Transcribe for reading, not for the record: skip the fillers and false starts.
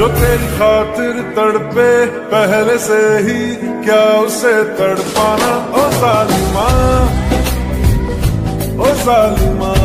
जो तेरी खातिर तड़पे पहले से ही, क्या उसे तड़पाना। ओ जालिमा, ओ जालिमा।